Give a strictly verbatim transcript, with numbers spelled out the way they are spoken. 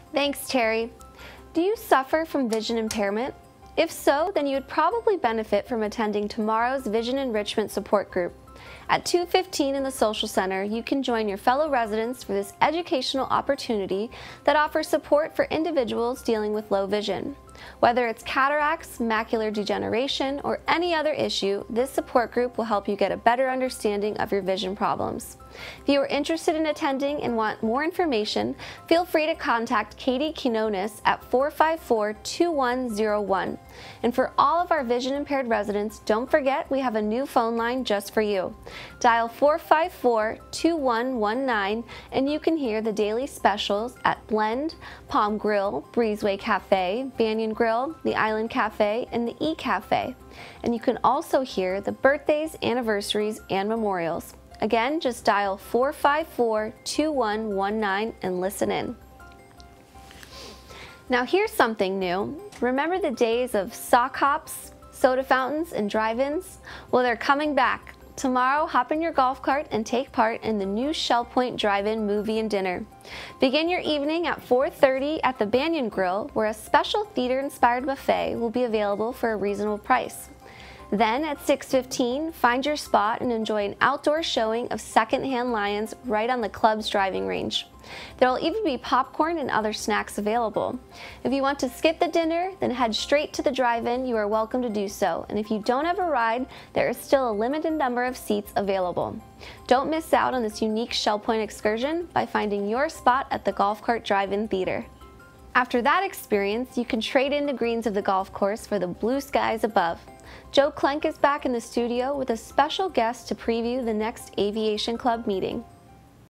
Thanks, Terry. Do you suffer from vision impairment? If so, then you would probably benefit from attending tomorrow's Vision Enrichment Support Group. At two fifteen in the Social Center, you can join your fellow residents for this educational opportunity that offers support for individuals dealing with low vision. Whether it's cataracts, macular degeneration, or any other issue, this support group will help you get a better understanding of your vision problems. If you are interested in attending and want more information, feel free to contact Katie Quinones at four five four, two one zero one. And for all of our vision-impaired residents, don't forget we have a new phone line just for you. Dial four five four, two one one nine and you can hear the daily specials at Blend, Palm Grill, Breezeway Cafe, Banyan Grill, the Island Cafe, and the E-Cafe. And you can also hear the birthdays, anniversaries, and memorials. Again, just dial four five four, two one one nine and listen in. Now here's something new. Remember the days of sock hops, soda fountains, and drive-ins? Well, they're coming back. Tomorrow, hop in your golf cart and take part in the new Shell Point Drive-In movie and dinner. Begin your evening at four thirty at the Banyan Grill, where a special theater-inspired buffet will be available for a reasonable price. Then at six fifteen, find your spot and enjoy an outdoor showing of secondhand lions right on the club's driving range. There will even be popcorn and other snacks available. If you want to skip the dinner, then head straight to the drive-in. You are welcome to do so. And if you don't have a ride, there is still a limited number of seats available. Don't miss out on this unique Shell Point excursion by finding your spot at the Golf Cart Drive-In Theater. After that experience, you can trade in the greens of the golf course for the blue skies above. Joe Klenk is back in the studio with a special guest to preview the next Aviation Club meeting.